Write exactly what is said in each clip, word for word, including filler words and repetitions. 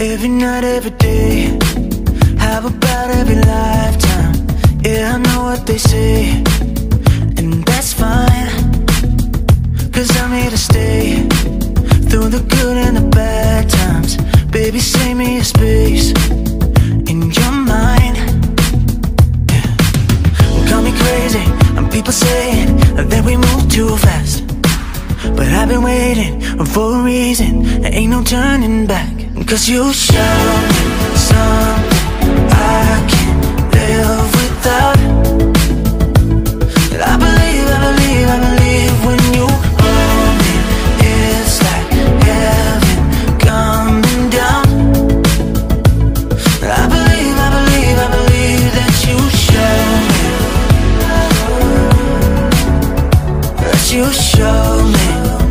Every night, every day, how about every lifetime? Yeah, I know what they say, and that's fine, cause I'm here to stay, through the good and the bad times. Baby, save me a space in your mind. Yeah. Call me crazy, and people saying that we move too fast, but I've been waiting for a reason. There ain't no turning back. Cause you show me something I can't live without. I believe, I believe, I believe when you hold me, it's like heaven coming down. I believe, I believe, I believe that you show me, that you show me.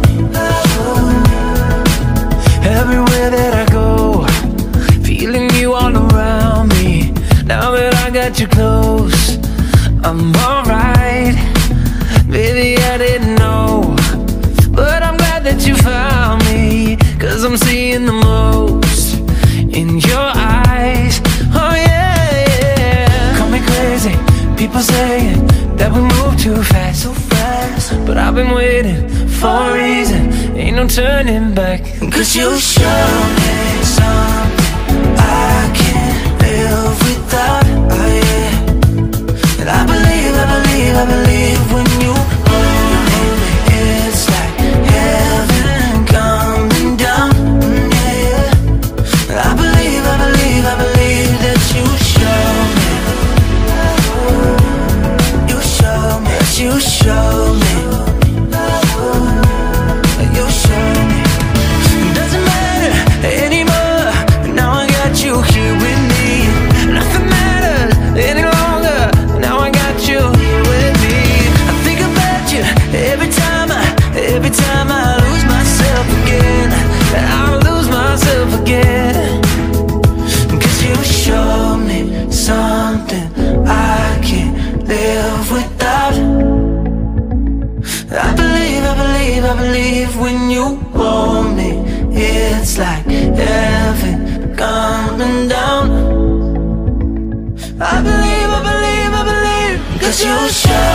Everywhere that I go, feeling you all around me. Now that I got you close, I'm alright. Baby, I didn't know, but I'm glad that you found me, cause I'm seeing the most in your eyes. Oh yeah, yeah. Call me crazy, people saying that we move too fast, so fast, but I've been waiting for a reason. Ain't no turning back. Cause you show me something I can't live without. Oh yeah. And I believe, I believe, I believe when you hold me, it's like heaven coming down. Mm, yeah, yeah. And I believe, I believe, I believe that you show me, you show me, that you show me. Every time I lose myself again, I lose myself again. Cause you show me something I can't live without. I believe, I believe, I believe when you hold me, it's like heaven coming down. I believe, I believe, I believe, cause you show